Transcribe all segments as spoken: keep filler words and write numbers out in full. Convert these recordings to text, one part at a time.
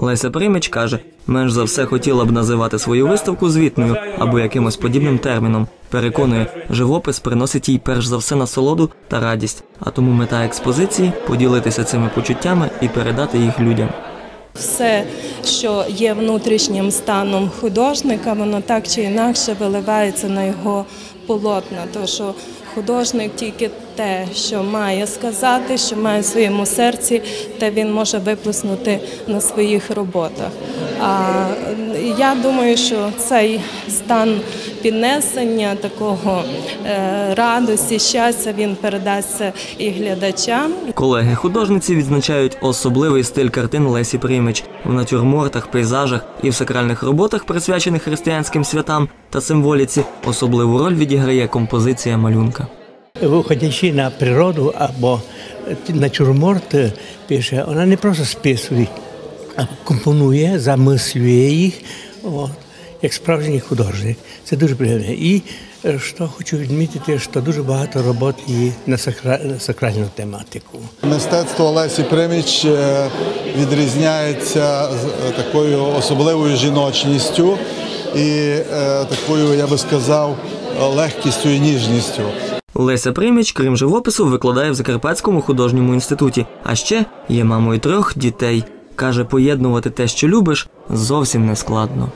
Леся Приймич каже, менш за все хотіла б називати свою виставку звітною або якимось подібним терміном. Переконує, живопис приносить їй перш за все насолоду та радість, а тому мета експозиції – поділитися цими почуттями і передати їх людям. Все, що є внутрішнім станом художника, воно так чи інакше виливається на його полотна. Тому що художник тільки те, що має сказати, що має в своєму серці, те він може виплеснути на своїх роботах. А я думаю, що цей стан піднесення, такого радості, щастя, він передасться і глядачам. Колеги-художниці відзначають особливий стиль картин Лесі Приймич. В натюрмортах, пейзажах і в сакральних роботах, присвячених християнським святам та символіці, особливу роль відіграє композиція малюнка. Виходячи на природу або натюрморт пише, вона не просто списує, а компонує, замислює їх, от, як справжній художник. Це дуже приємно. І що хочу відмітити, що дуже багато робот є на сакральну тематику. Мистецтво Лесі Приймич відрізняється такою особливою жіночністю і такою, я би сказав, легкістю і ніжністю. Леся Приймич, крім живопису, викладає в Закарпатському художньому інституті, а ще є мамою трьох дітей. Каже, поєднувати те, що любиш, зовсім не складно.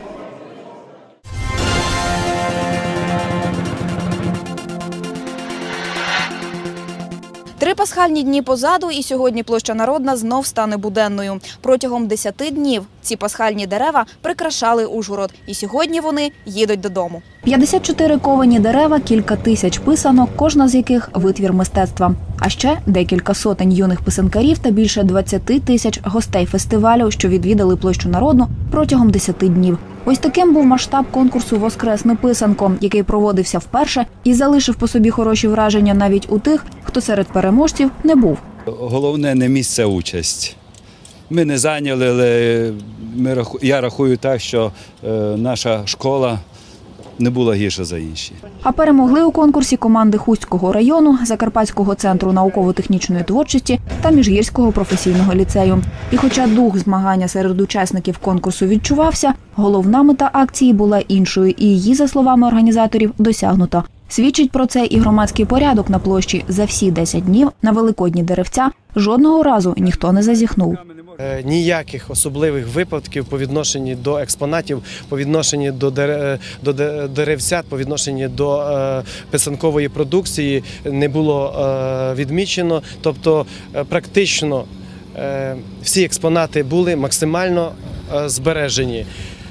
Три пасхальні дні позаду, і сьогодні площа Народна знов стане буденною. Протягом десяти днів ці пасхальні дерева прикрашали Ужгород. І сьогодні вони їдуть додому. п'ятдесят чотири ковані дерева, кілька тисяч писанок, кожна з яких – витвір мистецтва. А ще декілька сотень юних писанкарів та більше двадцяти тисяч гостей фестивалю, що відвідали площу Народну протягом десяти днів. Ось таким був масштаб конкурсу «Воскресне писанко», який проводився вперше і залишив по собі хороші враження навіть у тих, хто серед переможців не був. Головне – не місце участь. Ми не зайняли, але ми, я рахую так, що е, наша школа не була гірша за інші. А перемогли у конкурсі команди Хустського району, Закарпатського центру науково-технічної творчості та Міжгірського професійного ліцею. І хоча дух змагання серед учасників конкурсу відчувався, головна мета акції була іншою, і її, за словами організаторів, досягнуто. Свідчить про це і громадський порядок на площі. За всі десять днів на великодні деревця жодного разу ніхто не зазіхнув. Ніяких особливих випадків по відношенню до експонатів, по відношенню до деревцят, по відношенню до писанкової продукції не було відмічено. Тобто практично всі експонати були максимально збережені.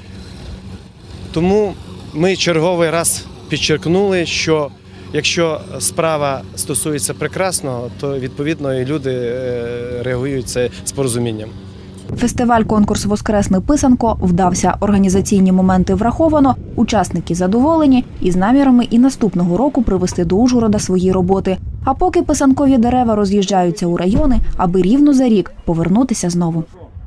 Тому ми черговий раз підчеркнули, що якщо справа стосується прекрасного, то відповідно і люди реагують це з порозумінням. Фестиваль-конкурс «Воскресне писанко» вдався. Організаційні моменти враховано, учасники задоволені і з намірами і наступного року привезти до Ужгорода свої роботи. А поки писанкові дерева роз'їжджаються у райони, аби рівно за рік повернутися знову.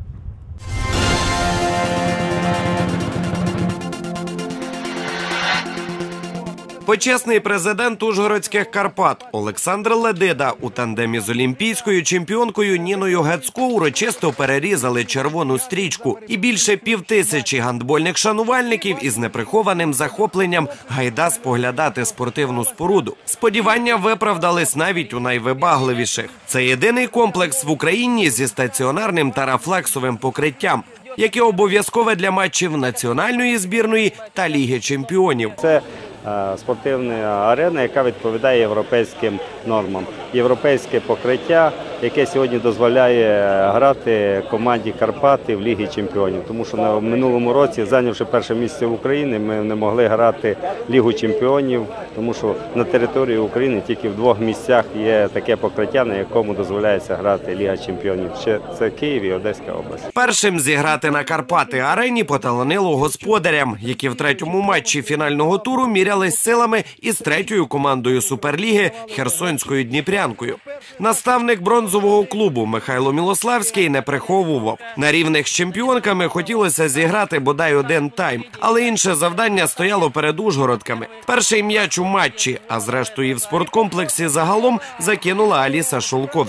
Почесний президент Ужгородських Карпат Олександр Ледида у тандемі з олімпійською чемпіонкою Ніною Гецько урочисто перерізали червону стрічку. І більше півтисячі гандбольних шанувальників із неприхованим захопленням гайда споглядати спортивну споруду. Сподівання виправдались навіть у найвибагливіших. Це єдиний комплекс в Україні зі стаціонарним та рефлексовим покриттям, яке обов'язкове для матчів національної збірної та Ліги чемпіонів. Це спортивна арена, яка відповідає європейським нормам. Європейське покриття, яке сьогодні дозволяє грати команді Карпати в Лігі чемпіонів. Тому що на минулому році, зайнявши перше місце в Україні, ми не могли грати Лігу чемпіонів, тому що на території України тільки в двох місцях є таке покриття, на якому дозволяється грати Ліга чемпіонів. Це Київ і Одеська область. Першим зіграти на Карпати-арені поталанило господарям, які в третьому матчі фінального туру мірялись силами із третьою командою Суперліги Херсонською Дніпрянкою. Наставник бронзового клубу Михайло Мілославський не приховував. На рівних з чемпіонками хотілося зіграти бодай один тайм, але інше завдання стояло перед ужгородками. Перший м'яч у матчі, а зрештою і в спорткомплексі загалом, закинула Аліса Шолковська.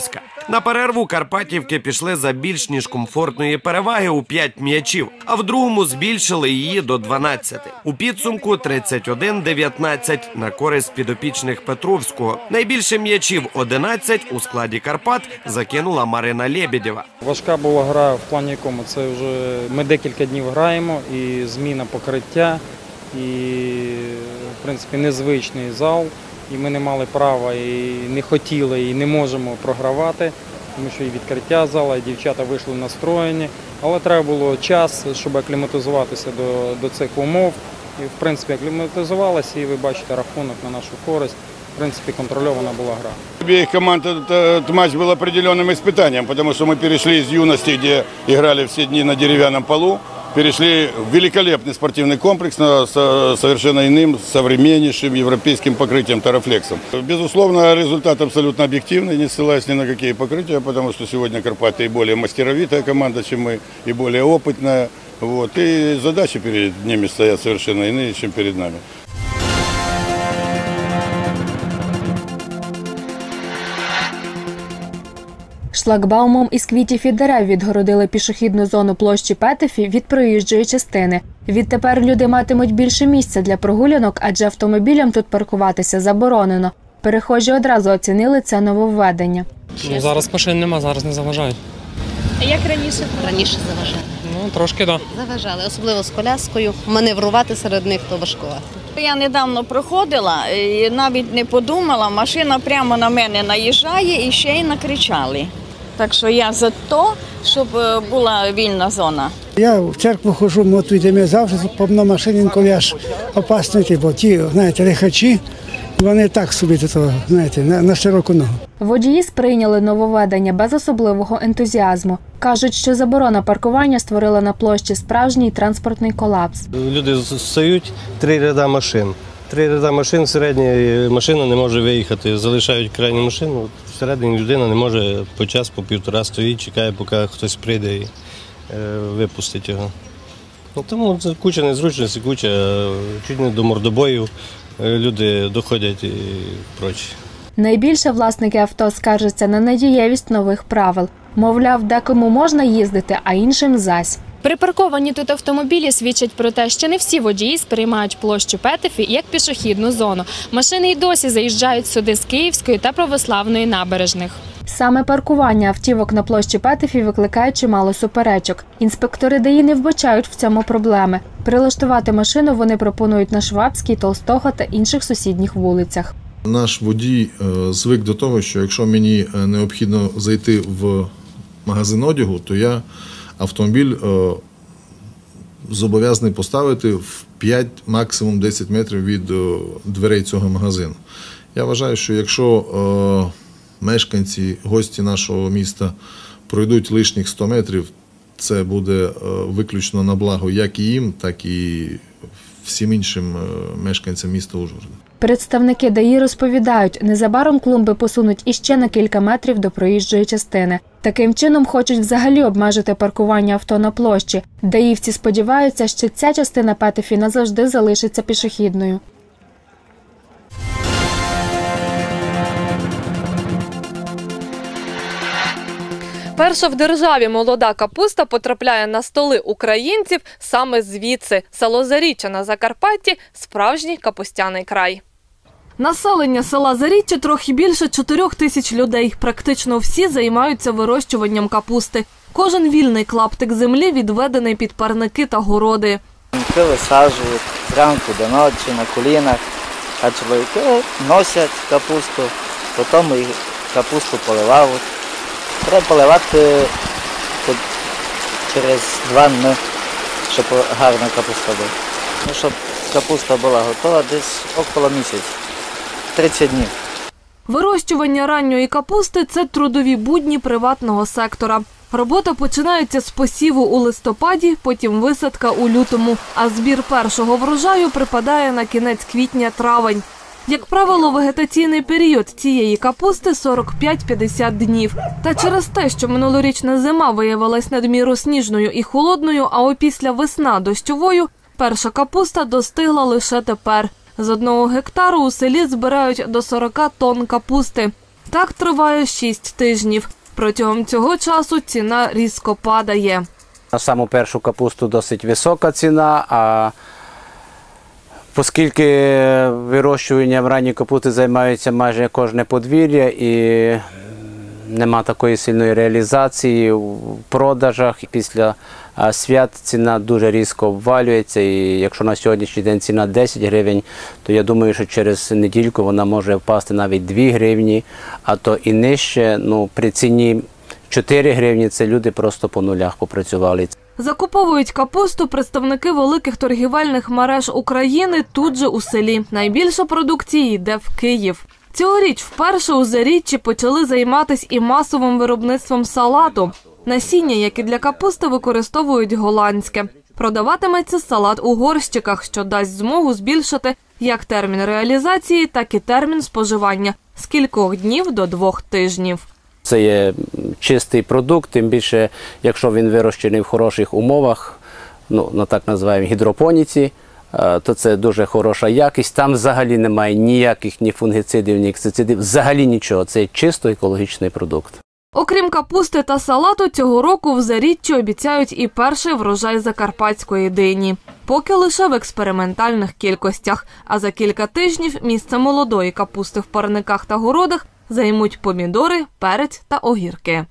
На перерву карпатівки пішли за більш ніж комфортної переваги у п'ять м'ячів, а в другому збільшили її до дванадцяти. У підсумку тридцять один дев'ятнадцять на користь підопічних Петровського. Найбільше м'ячів – одинадцять у складі Карпат закинула Марина Лєбєдєва. Важка була гра в плані якому. Це вже ми декілька днів граємо, і зміна покриття, і в принципі незвичний зал. І ми не мали права, і не хотіли, і не можемо програвати, тому що і відкриття зала, і дівчата вийшли настроєні. Але треба було час, щоб акліматизуватися до, до цих умов. І, в принципі, акліматизувалися, і ви бачите рахунок на нашу користь. В принципе, контролирована была игра. Обеих команд этот, этот матч был определенным испытанием, потому что мы перешли из юности, где играли все дни на деревянном полу, перешли в великолепный спортивный комплекс с совершенно иным, современнейшим европейским покрытием Тарафлексом. Безусловно, результат абсолютно объективный, не ссылаясь ни на какие покрытия, потому что сегодня Карпаты и более мастеровитая команда, чем мы, и более опытная. Вот, и задачи перед ними стоят совершенно иные, чем перед нами. Шлагбаумом із квітів і дерев відгородили пішохідну зону площі Петефі від проїжджої частини. Відтепер люди матимуть більше місця для прогулянок, адже автомобілям тут паркуватися заборонено. Перехожі одразу оцінили це нововведення. Ну, зараз машин нема, зараз не заважають. А як раніше? Раніше заважали. Ну, трошки, так. Да. Заважали, особливо з коляскою. Маневрувати серед них то важкувато. Я недавно проходила і навіть не подумала, машина прямо на мене наїжджає і ще й накричали. Так що я за те, щоб була вільна зона. Я в церкву ходжу, мотуйте мене завжди, повно машин, коли аж опасно, бо ті, знаєте, лихачі, вони так собі, знаєте, на, на широку ногу. Водії сприйняли нововведення без особливого ентузіазму. Кажуть, що заборона паркування створила на площі справжній транспортний колапс. Люди стають три ряда машин. Три ряда машин, середня машина не може виїхати, залишають крайню машину. Всередині людина не може по час, по півтора стоїть, чекає, поки хтось прийде і е, випустить його. Ну, тому це куча незручностей, куча, чуть не до мордобоїв люди доходять і прочі. Найбільше власники авто скаржаться на недієвість нових правил. Мовляв, декому можна їздити, а іншим зась. Припарковані тут автомобілі свідчать про те, що не всі водії сприймають площу Петефі як пішохідну зону. Машини й досі заїжджають сюди з Київської та Православної набережних. Саме паркування автівок на площі Петефі викликає чимало суперечок. Інспектори ДАІ не вбачають в цьому проблеми. Прилаштувати машину вони пропонують на Швабській, Толстого та інших сусідніх вулицях. Наш водій звик до того, що якщо мені необхідно зайти в магазин одягу, то я автомобіль зобов'язаний поставити в п'ять, максимум десять метрів від дверей цього магазину. Я вважаю, що якщо мешканці, гості нашого міста пройдуть лишніх сто метрів, це буде виключно на благо як і їм, так і всім іншим мешканцям міста Ужгорода. Представники ДАІ розповідають, незабаром клумби посунуть іще на кілька метрів до проїжджої частини. Таким чином хочуть взагалі обмежити паркування авто на площі. ДАІвці сподіваються, що ця частина Петефі назавжди залишиться пішохідною. Перша в державі молода капуста потрапляє на столи українців саме звідси. Село Заріччя на Закарпатті – справжній капустяний край. Населення села Заріччя трохи більше чотирьох тисяч людей. Практично всі займаються вирощуванням капусти. Кожен вільний клаптик землі відведений під парники та городи. Жінки висаджують зранку до ночі на колінах, а чоловіки носять капусту, потім капусту поливають. Треба поливати через два дні, щоб гарна капуста була. Ну, щоб капуста була готова десь около місяця, тридцять днів. Вирощування ранньої капусти – це трудові будні приватного сектора. Робота починається з посіву у листопаді, потім висадка у лютому, а збір першого врожаю припадає на кінець квітня-травень. Як правило, вегетаційний період цієї капусти – сорок п'ять - п'ятдесят днів. Та через те, що минулорічна зима виявилась надміру сніжною і холодною, а опісля весна – дощовою, перша капуста достигла лише тепер. З одного гектару у селі збирають до сорока тонн капусти. Так триває шість тижнів. Протягом цього часу ціна різко падає. На саму першу капусту досить висока ціна, а оскільки вирощуванням ранньої капусти займається майже кожне подвір'я і нема такої сильної реалізації в продажах. Після свят ціна дуже різко обвалюється, і якщо на сьогоднішній день ціна десять гривень, то я думаю, що через недільку вона може впасти навіть дві гривні, а то і нижче. Ну, при ціні чотири гривні це люди просто по нулях попрацювали. Закуповують капусту представники великих торгівельних мереж України тут же у селі. Найбільше продукції йде в Київ. Цьогоріч вперше у Заріччі почали займатися і масовим виробництвом салату. Насіння, як і для капусти, використовують голландське. Продаватиметься салат у горщиках, що дасть змогу збільшити як термін реалізації, так і термін споживання з кількох днів до двох тижнів. Це є чистий продукт, тим більше, якщо він вирощений в хороших умовах, ну, на так називаємо гідропоніці, то це дуже хороша якість. Там взагалі немає ніяких ні фунгіцидів, ні ексицидів, взагалі нічого. Це чисто екологічний продукт. Окрім капусти та салату, цього року в Заріччі обіцяють і перший врожай закарпатської дині. Поки лише в експериментальних кількостях. А за кілька тижнів місце молодої капусти в парниках та городах займуть помідори, перець та огірки.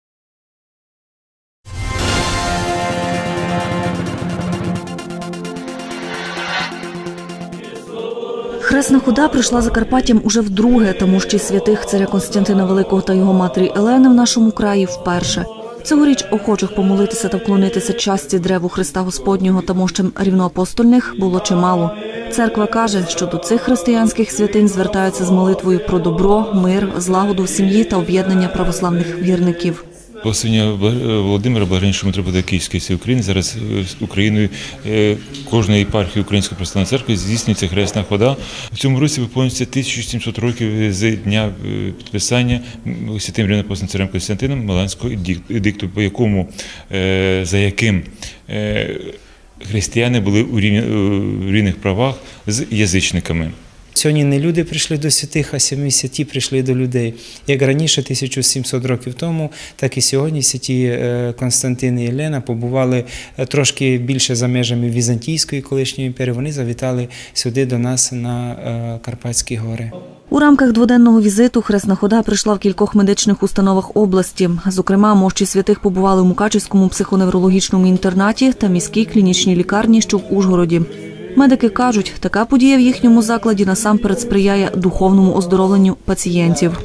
Хресна хода прийшла Закарпаттям уже вдруге, тому що святих царя Константина Великого та його матері Елени в нашому краї вперше. Цьогоріч охочих помолитися та вклонитися часті древу Христа Господнього та мощам рівноапостольних було чимало. Церква каже, що до цих християнських святинь звертаються з молитвою про добро, мир, злагоду в сім'ї та об'єднання православних вірників. Благословення Володимира, благословеннішого митрополита Київської всієї України, зараз Україною, кожної єпархії Української православної церкви здійснюється хресна хода. В цьому році виповнюється тисяча сімсот років з дня підписання святим рівноапостольним царем Костянтином Міланського едикту, по якому, за яким християни були у рівних правах з язичниками. Сьогодні не люди прийшли до святих, а самі святі прийшли до людей. Як раніше, тисяча сімсот років тому, так і сьогодні святі Константин і Єлена побували трошки більше за межами Візантійської колишньої імперії. Вони завітали сюди до нас на Карпатські гори. У рамках дводенного візиту хресна хода прийшла в кількох медичних установах області. Зокрема, мощі святих побували в Мукачівському психоневрологічному інтернаті та міській клінічній лікарні, що в Ужгороді. Медики кажуть, така подія в їхньому закладі насамперед сприяє духовному оздоровленню пацієнтів.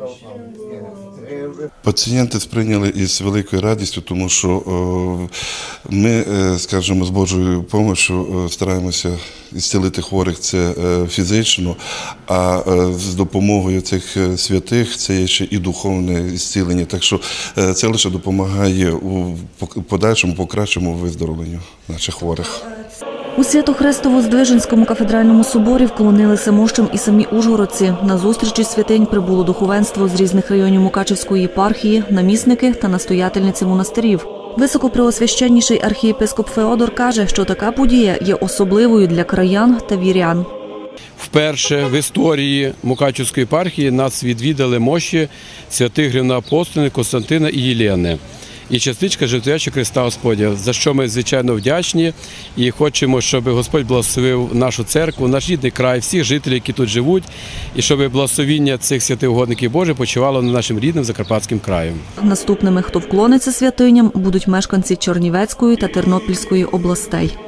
Пацієнти сприйняли із великою радістю, тому що ми, скажімо, з Божою допомогою стараємося зцілити хворих це фізично, а з допомогою цих святих це є ще і духовне зцілення. Так що це лише допомагає у подальшому, покращому виздоровленню наших хворих. У Свято-Хрестово-Здвиженському кафедральному соборі вклонилися мощам і самі ужгородці. На зустрічі святинь прибуло духовенство з різних районів Мукачівської єпархії, намісники та настоятельниці монастирів. Високопреосвященніший архієпископ Феодор каже, що така подія є особливою для краян та вірян. Вперше в історії Мукачівської єпархії нас відвідали мощі святих рівноапостольних Константина і Єлени. І частичка жертвуючого Христа Господня, за що ми, звичайно, вдячні і хочемо, щоб Господь благословив нашу церкву, наш рідний край, всіх жителів, які тут живуть, і щоб благословіння цих святих угодників Божих почивало над нашим рідним Закарпатським краєм. Наступними, хто вклониться святиням, будуть мешканці Чернівецької та Тернопільської областей.